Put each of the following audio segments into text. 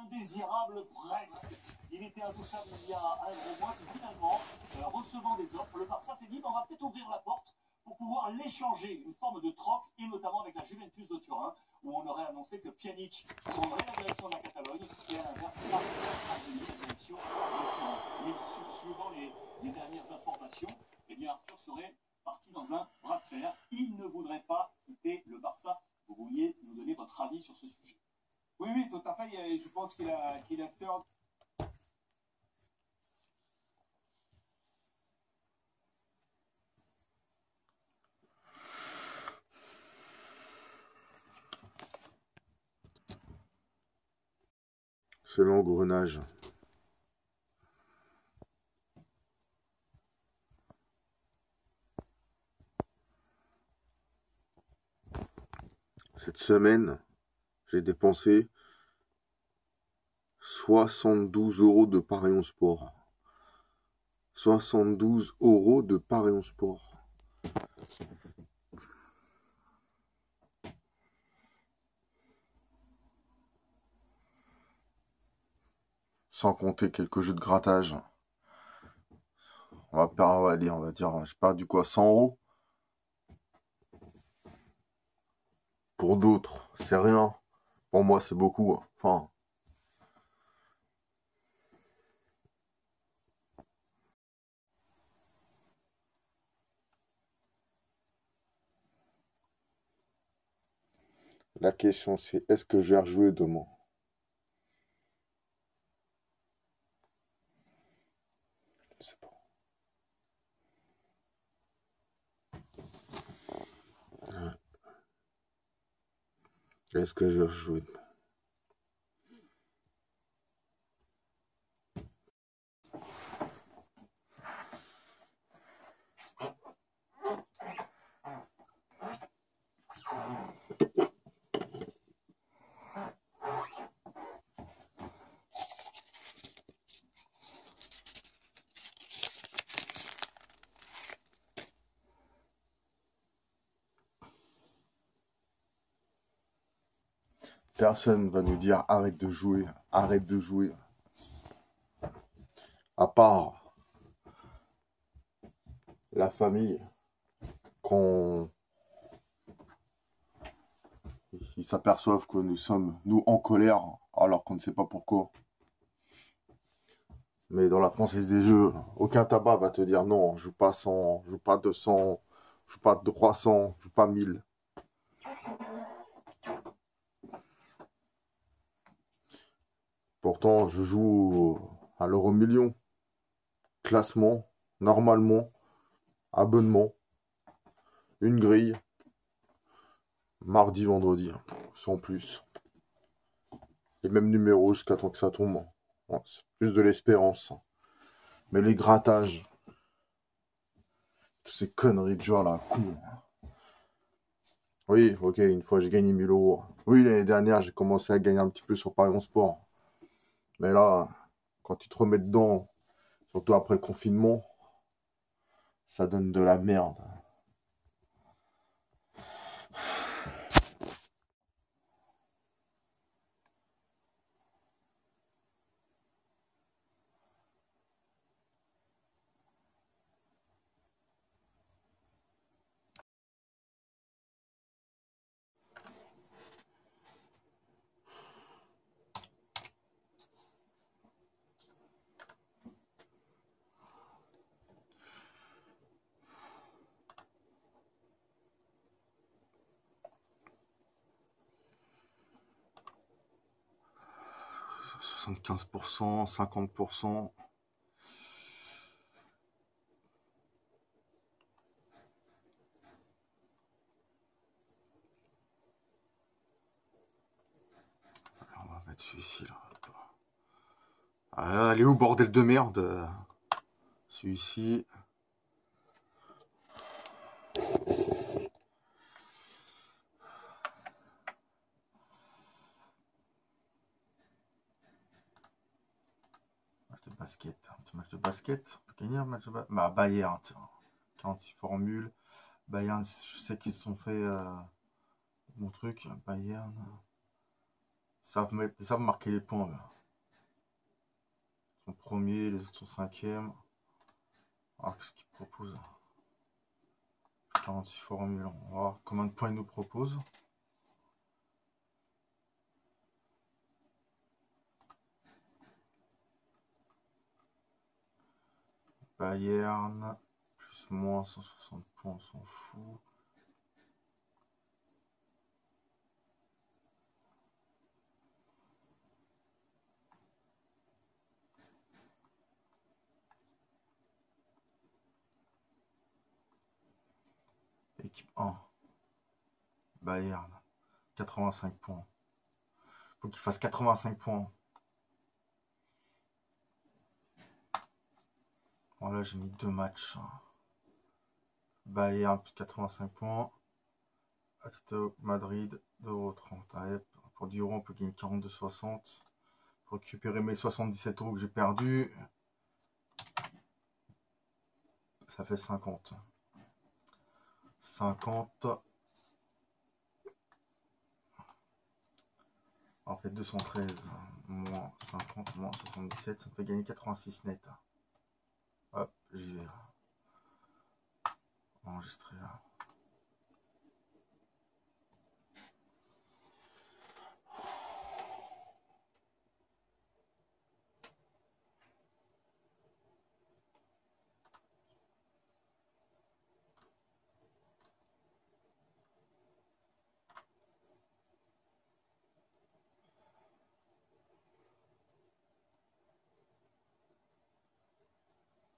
indésirable presque. Il était intouchable il y a un gros mois, puis finalement, recevant des offres, le Barça s'est dit on va peut-être ouvrir la porte pour pouvoir l'échanger, une forme de troc, et notamment avec la Juventus de Turin, où on aurait annoncé que Pjanic prendrait la direction de la Catalogne, et à l'inverse, la direction de suivant les dernières informations, eh bien Arthur serait parti dans un bras de fer. Il ne voudrait pas quitter le Barça. Vous vouliez nous donner votre avis sur ce sujet? Oui, oui, tout à fait. Je pense qu'il a tort. C'est l'engrenage. Cette semaine, j'ai dépensé 72 € de Paris Sport. 72 € de Paris Sport. Sans compter quelques jeux de grattage. On va dire, j'ai perdu quoi, 100 €? Pour d'autres, c'est rien. Pour moi, c'est beaucoup. Enfin, la question, c'est est-ce que je vais rejouer demain? Je sais pas. Est-ce que je vais rejouer demain? Personne va nous dire arrête de jouer, arrête de jouer. À part la famille, quand ils s'aperçoivent que nous sommes, nous, en colère, alors qu'on ne sait pas pourquoi. Mais dans la française des jeux, aucun tabac va te dire non, je joue pas 100, je joue pas 200, je joue pas 300, je joue pas 1000. Pourtant, je joue à l'euro-million. Classement, normalement, abonnement, une grille, mardi, vendredi, sans plus. Les mêmes numéros jusqu'à temps que ça tombe. Ouais, c'est plus de l'espérance. Mais les grattages, toutes ces conneries de genre là, con. Oui, ok, une fois j'ai gagné 1000 €. Oui, l'année dernière, j'ai commencé à gagner un petit peu sur Paris Sport. Mais là, quand tu te remets dedans, surtout après le confinement, ça donne de la merde. « 75%, 50%. Alors, on va mettre celui-ci là. Allez où, bordel de merde? Celui-ci. Match de basket. Un petit match de basket. On peut gagner un match de basket. Bah, Bayern, tiens. 46 formules. Bayern, je sais qu'ils se sont fait mon truc. Bayern. Ils savent marquer les points. Là. sont premiers, les autres sont cinquièmes. Alors, qu'est-ce qu'ils proposent? 46 formules. On va voir combien de points ils nous proposent. Bayern, plus moins 160 points, on s'en fout. Équipe 1. Bayern. 85 points. Faut qu'il fasse 85 points. Voilà, j'ai mis 2 matchs. Bayern plus 85 points. Atlético Madrid 2,30 €. Pour 10 €, on peut gagner 42,60 €. Pour récupérer mes 77 € que j'ai perdus. Ça fait 50. 50. En fait, 213 moins 50 moins 77, ça me fait gagner 86 net. Hop, j'y vais. Enregistrer.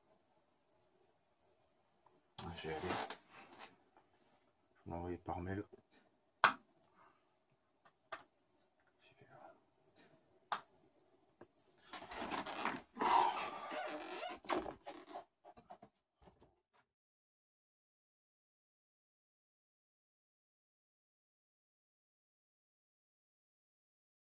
Je vais aller. Je vais l'envoyer par mail.